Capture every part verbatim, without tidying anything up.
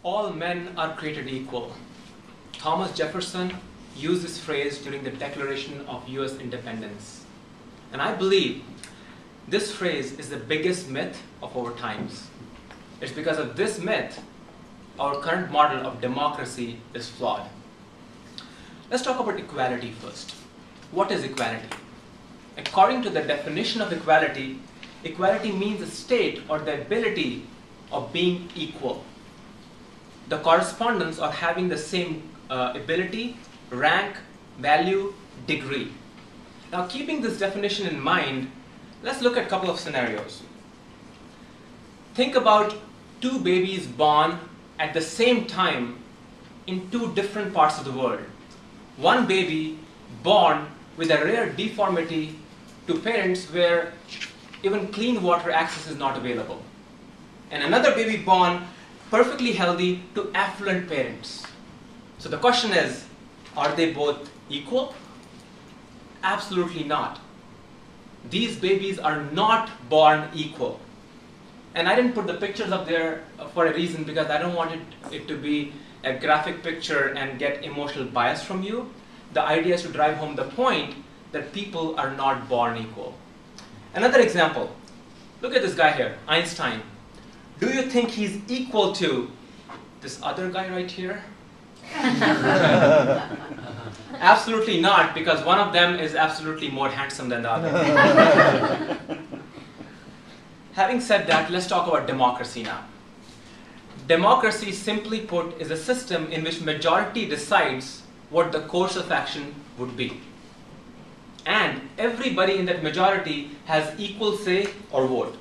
All men are created equal. Thomas Jefferson used this phrase during the Declaration of U S independence. And I believe this phrase is the biggest myth of our times. It's because of this myth our current model of democracy is flawed. Let's talk about equality first. What is equality? According to the definition of equality, equality means a state or the ability of being equal. The correspondence of having the same uh, ability, rank, value, degree. Now, keeping this definition in mind, let's look at a couple of scenarios. Think about two babies born at the same time in two different parts of the world. One baby born with a rare deformity to parents where even clean water access is not available. And another baby born perfectly healthy to affluent parents. So the question is, are they both equal? Absolutely not. These babies are not born equal. And I didn't put the pictures up there for a reason, because I don't want it, it to be a graphic picture and get emotional bias from you. The idea is to drive home the point that people are not born equal. Another example, look at this guy here, Einstein. Do you think he's equal to this other guy right here? Absolutely not, because one of them is absolutely more handsome than the other. Having said that, let's talk about democracy now. Democracy, simply put, is a system in which majority decides what the course of action would be. And everybody in that majority has equal say or vote.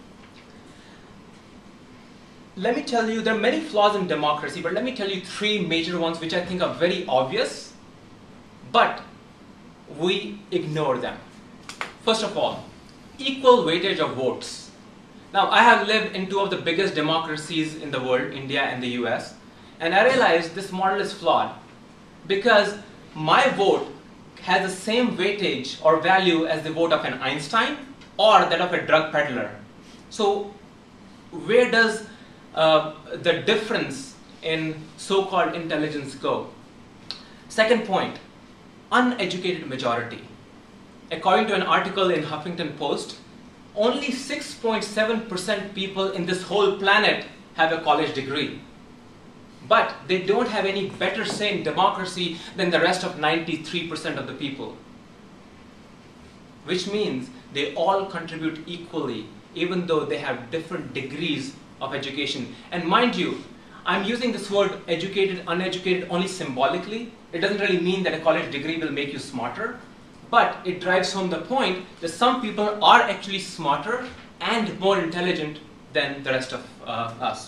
Let me tell you, there are many flaws in democracy, but let me tell you three major ones which I think are very obvious, but we ignore them. First of all, equal weightage of votes. Now, I have lived in two of the biggest democracies in the world, India and the U S, and I realized this model is flawed because my vote has the same weightage or value as the vote of an Einstein or that of a drug peddler. So where does uh, the difference in so-called intelligence go? Second point, uneducated majority. According to an article in Huffington Post, only six point seven percent people in this whole planet have a college degree. But they don't have any better say in democracy than the rest of ninety-three percent of the people. Which means they all contribute equally, even though they have different degrees of education. And mind you, I'm using this word educated, uneducated only symbolically. It doesn't really mean that a college degree will make you smarter, but it drives home the point that some people are actually smarter and more intelligent than the rest of uh, us.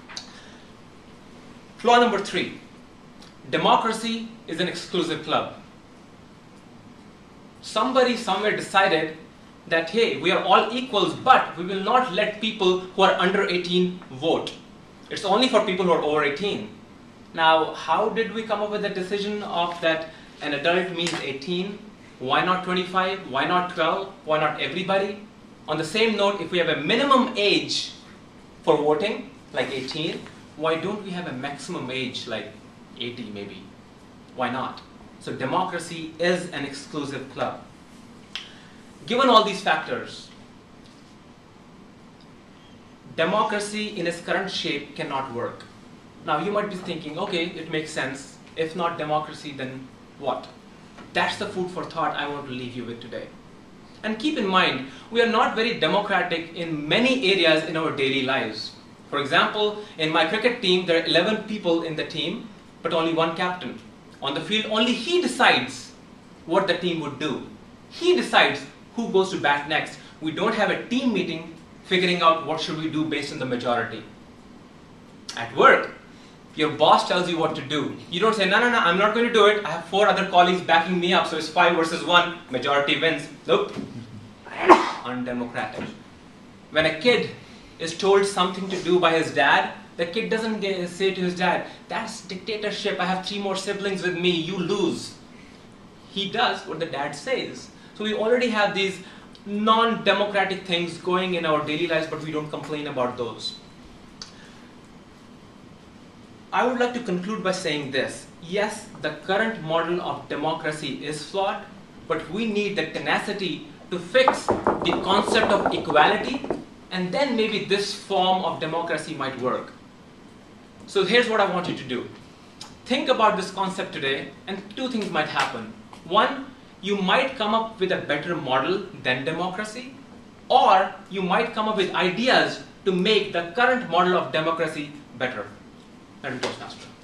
Flaw number three, democracy is an exclusive club. Somebody somewhere decided that, hey, we are all equals, but we will not let people who are under eighteen vote. It's only for people who are over eighteen. Now, how did we come up with the decision of that an adult means eighteen? Why not twenty-five? Why not twelve? Why not everybody? On the same note, if we have a minimum age for voting, like eighteen, why don't we have a maximum age like eighty maybe? Why not? So democracy is an exclusive club. Given all these factors, democracy in its current shape cannot work. Now you might be thinking, okay, it makes sense. If not democracy, then what? That's the food for thought I want to leave you with today. And keep in mind, we are not very democratic in many areas in our daily lives. For example, in my cricket team, there are eleven people in the team, but only one captain. On the field, only he decides what the team would do. He decides who goes to bat next. We don't have a team meeting figuring out what should we do based on the majority. At work, your boss tells you what to do. You don't say, no, no, no, I'm not going to do it. I have four other colleagues backing me up, so it's five versus one, majority wins. Nope. Undemocratic. When a kid is told something to do by his dad, the kid doesn't get, say to his dad, that's dictatorship, I have three more siblings with me, you lose. He does what the dad says. So we already have these non-democratic things going in our daily lives, but we don't complain about those. I would like to conclude by saying this. Yes, the current model of democracy is flawed, but we need the tenacity to fix the concept of equality, and then maybe this form of democracy might work. So here's what I want you to do. Think about this concept today, and two things might happen. One, you might come up with a better model than democracy, or you might come up with ideas to make the current model of democracy better. That is Toastmaster.